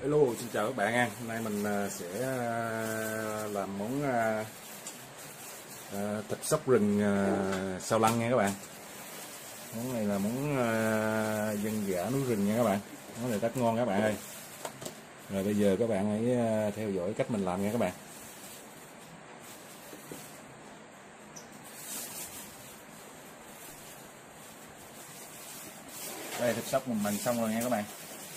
Hello, xin chào các bạn nha. Hôm nay mình sẽ làm món thịt sóc rừng sao lăng nha các bạn. Món này là món dân dã núi rừng nha các bạn. Món này rất ngon các bạn ơi. Rồi bây giờ các bạn hãy theo dõi cách mình làm nha các bạn. Đây, thịt sóc mình mần xong rồi nha các bạn.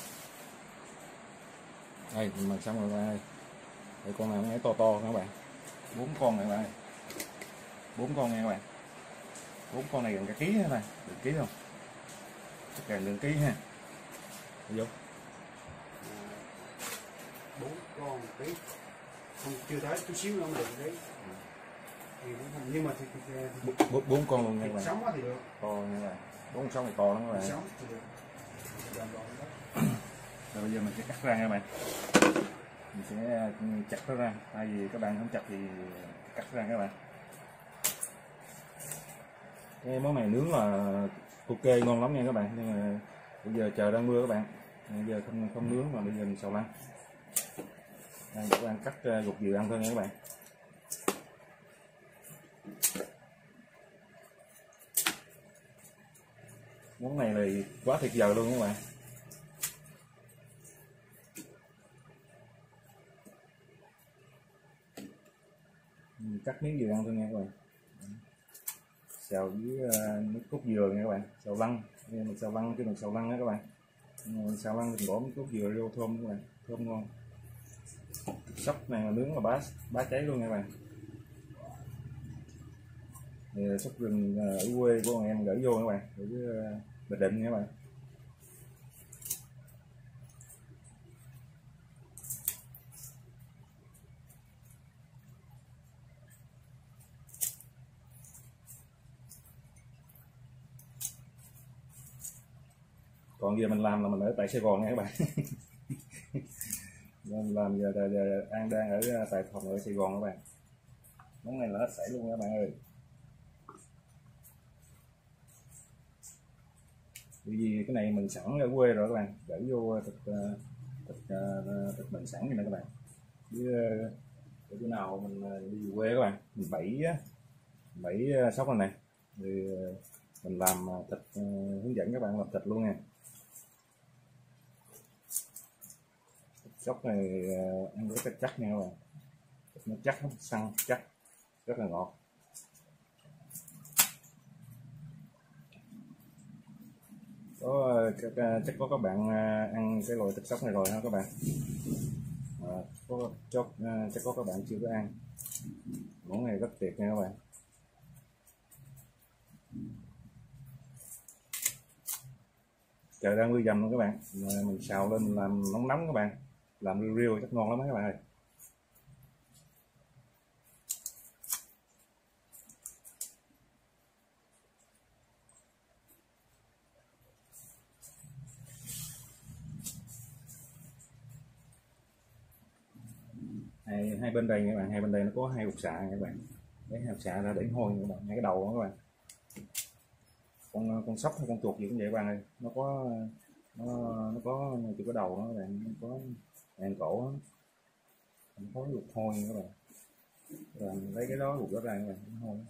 Đây, mình mần xong rồi các bạn ơi. Đây, con này nó to to các bạn. 4 con này các bạn ơi. 4 con nha các bạn. 4 con này gần cả ký các bạn, được ký không? Chắc càng được ký ha. Vô. 4 con một ký, không chưa tới chút xíu nữa mà được đấy. Thì nhưng mà thì 4 con luôn nha các bạn. sống thì được. To nha các bạn. 4 sống thì to lắm các bạn. Sống thì được. Rồi bây giờ mình sẽ cắt ra nha các bạn. Mình sẽ chặt nó ra, tại vì các bạn không chặt thì cắt ra các bạn. Cái món này nướng là ok ngon lắm nha các bạn, nhưng mà bây giờ trời đang mưa các bạn, bây giờ không nướng mà bây giờ mình xào lăn. Đây, các bạn cắt ruột dừa ăn thôi nha các bạn. Món này là quá tuyệt vời luôn các bạn. Mình cắt miếng dừa ăn thôi nha các bạn. Xào với nước cốt dừa nha các bạn, xào lăn. Mình xào lăn, mình xào lăn đó các bạn. Mình xào lăn mình bỏ miếng cốt dừa vô thơm các bạn, thơm ngon. Sóc này là nướng là bá cháy luôn nha các bạn. Thì sóc rừng ở quê của em gửi vô các bạn, ở Bình Định nha các bạn. Còn giờ mình làm là mình ở tại Sài Gòn nha các bạn. Mình làm giờ An đang ở tại phòng ở Sài Gòn các bạn. Món này là hết sảy luôn các bạn ơi. Bởi vì cái này mình sẵn ở quê rồi các bạn, gửi vô thịt mình sẵn như này các bạn. Với bữa nào mình đi về quê các bạn, mình bẫy sóc này thì mình làm thịt, hướng dẫn các bạn làm thịt luôn nha. Sóc này ăn rất là chắc nha các bạn, nó chắc lắm, săn chắc, rất là ngọt. Chắc có các bạn ăn cái loại thịt sóc này rồi ha các bạn. Chắc có các bạn chưa có ăn. Món này rất tuyệt nha các bạn. Trời đang mưa dầm luôn các bạn, mình xào lên mình làm nóng nóng các bạn, làm riêu riêu chắc ngon lắm các bạn ơi. Hai bên đây các bạn, hai bên đây nó có hai cục xạ nha các bạn, lấy hai cục xạ ra để hôi các bạn, hai cái đầu đó các bạn. Con sóc hay con chuột gì cũng vậy các bạn ơi, nó có chỉ có đầu nó các bạn, nó có đàn cổ nó có luộc hôi nha các bạn. Rồi lấy cái đó luộc đó ra các bạn, nó hôi.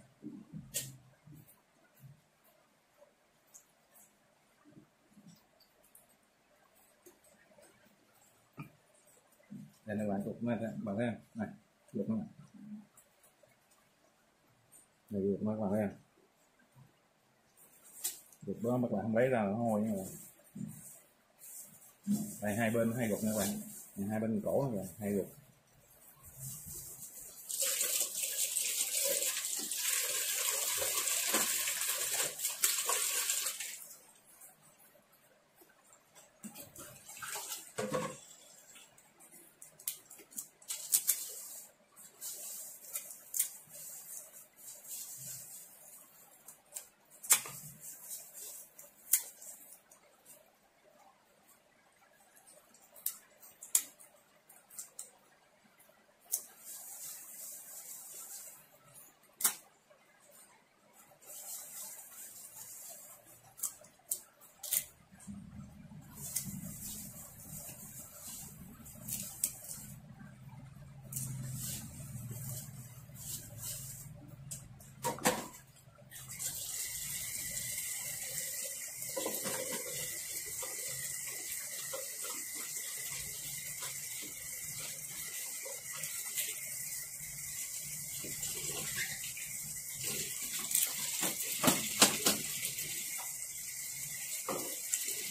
Đây là bạn luộc này bạn thấy không? Này, luộc nó này. Này luộc nó các bạn thấy không? Luộc đó các bạn không lấy ra nó hôi nha các bạn. Đây hai bên hai luộc nha các bạn, hai bên cổ các bạn, hai luộc.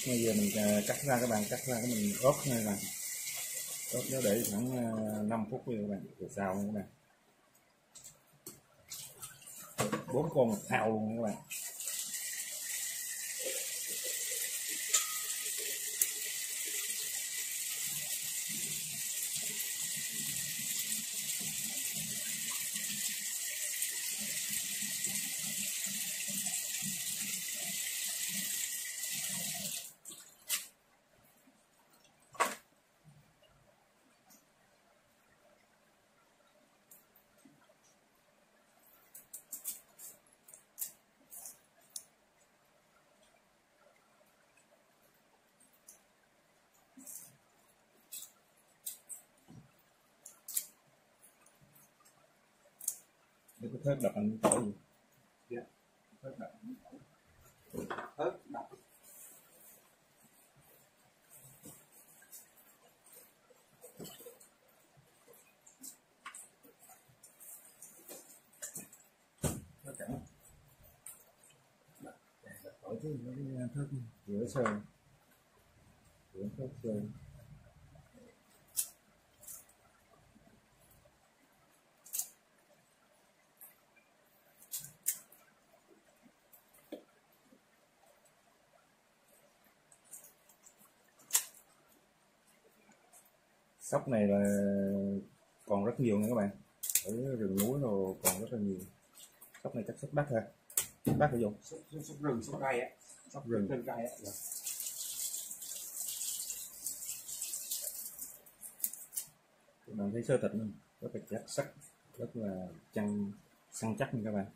bây giờ mình cắt ra các bạn, cắt ra cái mình ốp này là ốp nó để khoảng 5 phút như các bạn, từ sau các bạn 4 con một thao luôn các bạn. Để cái thớt đập anh tỏi gì? Dạ. Thớt đập. ớt đập. Tất cả. Đập tỏi chứ cái thớt rửa sơ. Rửa thớt sơ. Sóc này là còn rất nhiều nha các bạn, ở rừng núi rồi còn rất là nhiều. Sóc này chắc sóc đắt thôi, đắt phải dùng Sóc rừng, sóc gai á, sóc rừng. trên gai á. Các bạn thấy sơ thịt luôn, rất là chắc sắc, rất là săn chắc nha các bạn.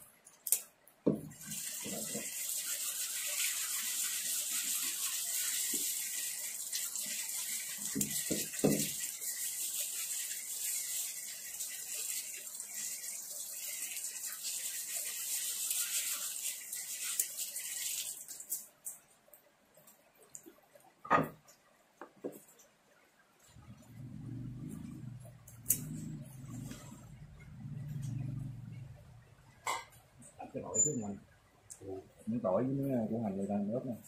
Cái tỏi trước mình, miếng tỏi với miếng củ hành người ta ớt này.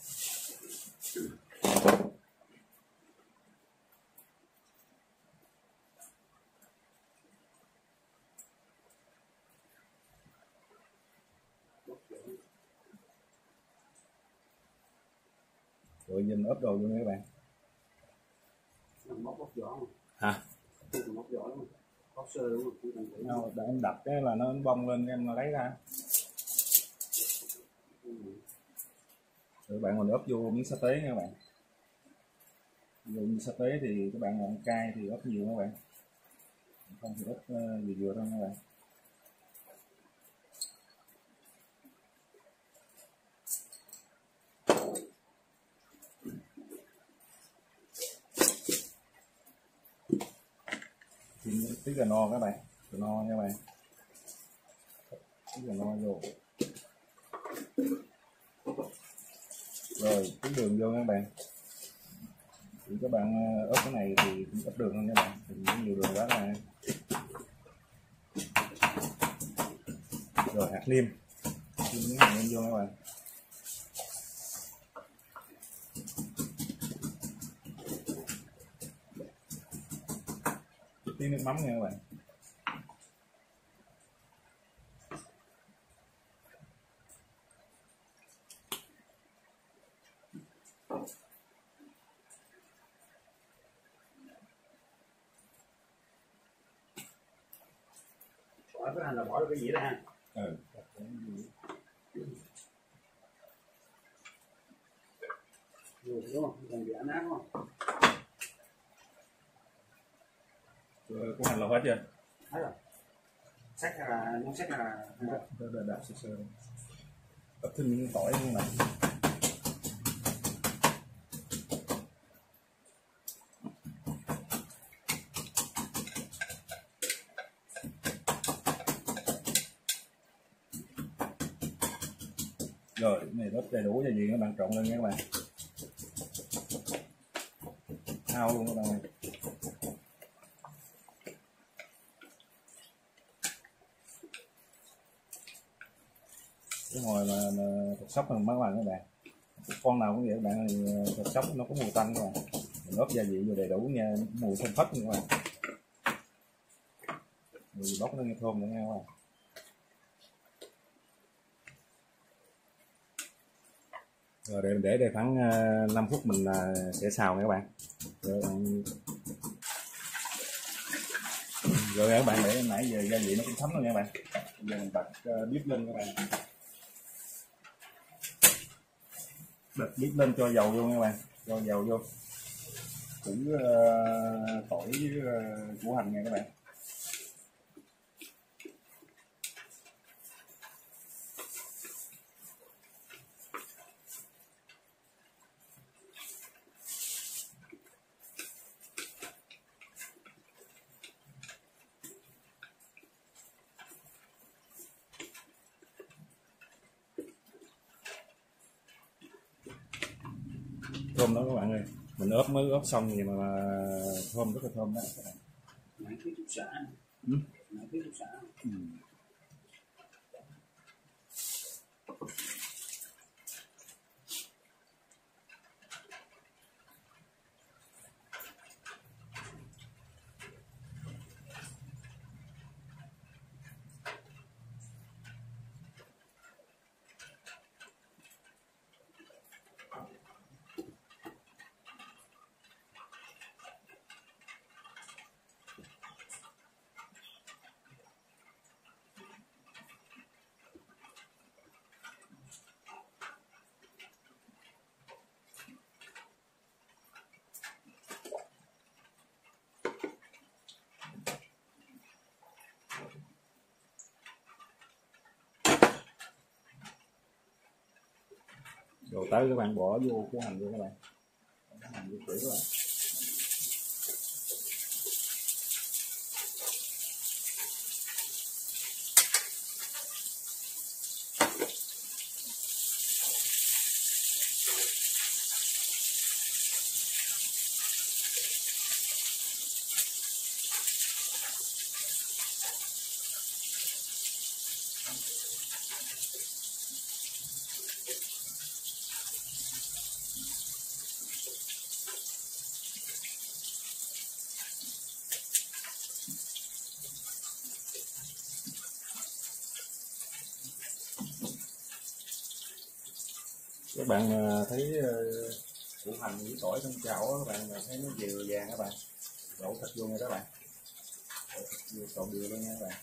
Rồi giờ mình ốp đồ luôn nha các bạn. Bóc vỏ mà. Hả? Bóc vỏ lắm. Bóc sơ đúng không? Đâu, để em đập cái là nó bong lên em lấy ra. Rồi bạn mình ốp vô miếng sa tế nha các bạn. Vô miếng sa tế thì các bạn ăn cay thì ốp nhiều các bạn, không thì ốp vừa vừa thôi các bạn. Tí gà no các bạn, gà no nha các bạn, tí gà no vô, rồi tí đường vô các bạn. Thì các bạn ốp cái này thì cũng ít đường hơn các bạn, đừng có nhiều đường quá là. Rồi hạt liêm, miếng hạt liêm vô các bạn. Tí nước mắm nha các bạn. Bỏ cái hành là bỏ được cái gì đó ha. Ừ. Rồi đúng không? Còn giả nát đúng không? Củ hành là hết chưa? Hết rồi. Sách hay là non sách hay là Đạp sơ sơ. Ấp thêm miếng tỏi luôn này. Rồi cái này rất đầy đủ gia vị các bạn, trộn lên nha các bạn. Thao luôn các bạn ơi. Cái hồi mà thịt sóc mình mới làm các bạn, Con nào cũng vậy các bạn, thịt sống nó có mùi tanh các bạn, mình ướp gia vị vô đầy đủ nha, mùi thơm phức nha các bạn, mùi bốc nó nghe thơm nữa nha các bạn. Rồi để đây khoảng 5 phút mình sẽ xào nha các bạn. Rồi các bạn, để nãy giờ gia vị nó cũng thấm rồi nha các bạn. Bây giờ mình bật bếp lên các bạn. Bật bếp lên cho dầu vô nha các bạn, cho dầu vô, củ tỏi với củ hành nha các bạn. Thơm đó các bạn ơi, mình mới ướp xong gì mà thơm, rất là thơm đó các bạn. Nãy cái chút xả. Nãy cái chút xả. Rồi tới các bạn bỏ vô củ hành vô các bạn, hành vô kỹ các bạn. Các bạn thấy củ hành với tỏi trong chảo các bạn thấy nó vừa vàng các bạn, đổ thịt vô nha các bạn, đổ thịt vô trộn đều luôn nha các bạn.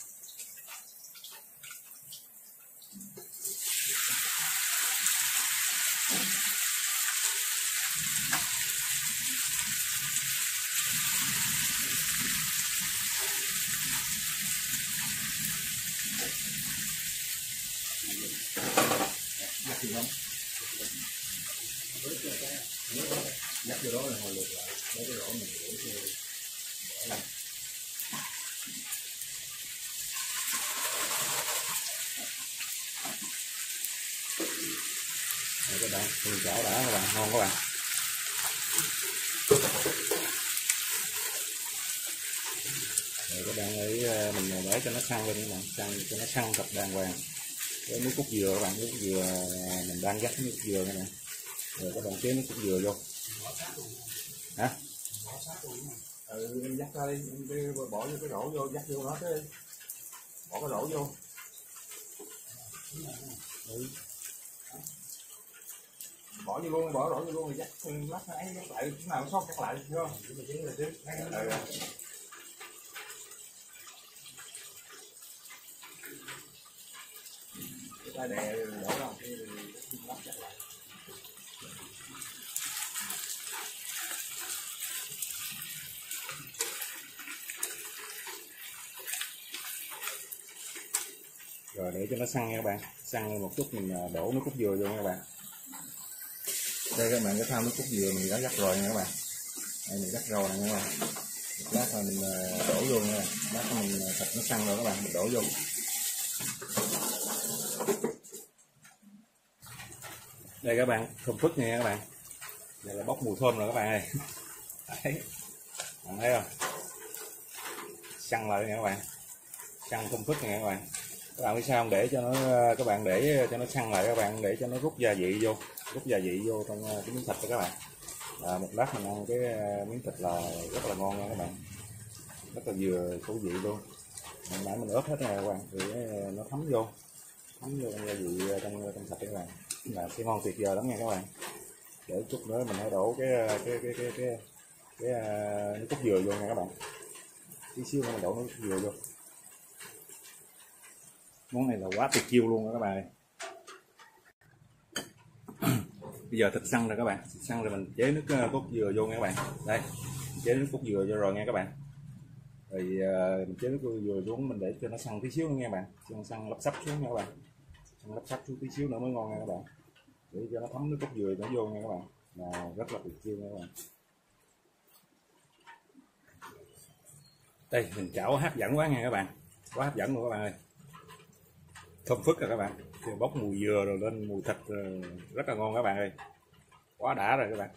Dắt gì không? Dắt vô đó là hồi lượt lại, lấy cái rổ mình đổ vô, bỏ lên. Đây các bạn, mình chảo đã các bạn, ngon các bạn. Rồi các bạn ấy mình để cho nó săn lên các bạn, săn cho nó săn thật đàng hoàng. Với nước cốt dừa các bạn, nước cốt dừa mình đang dắt nước cốt dừa này nè. Rồi các bạn chế nước cốt dừa vô. Hả? Dắt ra đi, bỏ vô cái rổ vô, dắt vô nó đi. Bỏ cái rổ vô. Bỏ vô luôn, bỏ rổ vô luôn rồi dắt lát nó ấy dắt lại, cái nào nó sót dắt lại, thấy không? Ta đè đổ ra cái lát dắt lại. Rồi để cho nó săn nha các bạn, săn một chút mình đổ nước cốt dừa vô nha các bạn. Đây các bạn, cái thau nước cốt dừa mình đã dắt rồi nha các bạn. Đây mình dắt rồi nè các bạn. Lát rồi mình đổ vô nha, lát mình thịt nó săn rồi các bạn, mình đổ vô. Đây các bạn, thơm phức nha các bạn. Đây là bốc mùi thơm rồi các bạn ơi. Đấy, bạn thấy không? Săn lại nha các bạn, săn thơm phức nha các bạn. Các bạn biết sao không? Để cho nó, các bạn để cho nó săn lại các bạn, để cho nó rút gia vị vô. rút gia vị vô trong cái miếng thịt đó các bạn. Một lát mình ăn cái miếng thịt là rất là ngon nha các bạn, rất là vừa khẩu vị luôn. Hồi nãy mình ướp hết rồi các bạn, để nó thấm vô trong gia vị trong thịt các bạn, là sẽ ngon tuyệt vời lắm nha các bạn. Để chút nữa mình hãy đổ cái nước cốt dừa vô nha các bạn, tí xíu nữa mình đổ nước cốt dừa vô. Món này là quá tuyệt chiêu luôn đó các bạn ơi. Bây giờ thịt săn rồi các bạn, thịt săn rồi mình chế nước cốt dừa vô nha các bạn. Đây, mình chế nước cốt dừa vô rồi nha các bạn. Rồi mình chế nước cốt dừa xuống, mình để cho nó săn tí xíu nữa nha các bạn, cho nó săn lắp sắp xuống nha các bạn, săn lắp sắp xuống tí xíu nữa mới ngon nha các bạn, để cho nó thấm nước cốt dừa nó vô nha các bạn, là rất là tuyệt chiêu nha các bạn. Đây mình chảo hấp dẫn quá nha các bạn, quá hấp dẫn luôn các bạn ơi, thơm phức rồi các bạn, bốc mùi dừa rồi lên mùi thịt rồi, rất là ngon các bạn ơi, quá đã rồi các bạn.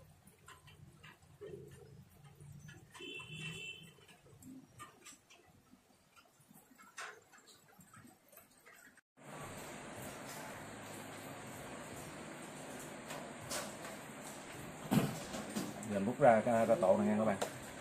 Giờ mình múc ra cái tổ này nha các bạn.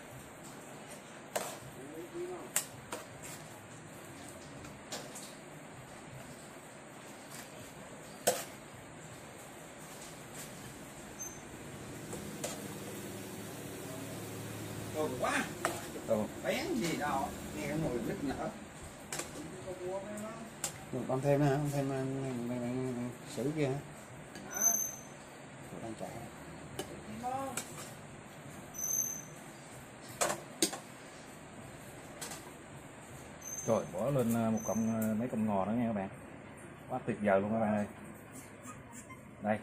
Rồi quá. Đâu? Bén gì đâu, nghe cái mùi nức nở. Rồi con thêm hả? Con thêm sữa kia hả? Đang chạy. Rồi bỏ lên một cọng mấy cọng ngò nữa nha các bạn, quá tuyệt vời luôn các bạn ơi. Đây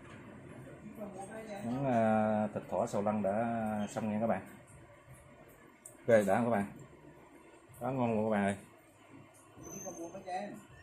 món thịt thỏ sầu lăn đã xong nha các bạn. Ok đã không các bạn, quá ngon luôn các bạn ơi.